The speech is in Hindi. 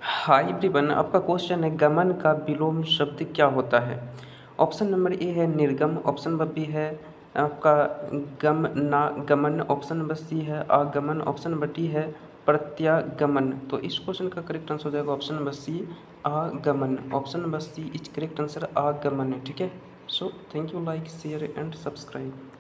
हाय एवरीवन, आपका क्वेश्चन है गमन का विलोम शब्द क्या होता है। ऑप्शन नंबर ए है निर्गम, ऑप्शन नंबर बी है आपका गमनागमन, ऑप्शन नंबर सी है आगमन, ऑप्शन नंबर डी है प्रत्यागमन। तो इस क्वेश्चन का करेक्ट आंसर हो जाएगा ऑप्शन नंबर सी आगमन। Option number C is correct answer आगमन है। ठीक है। So thank you, like share and subscribe.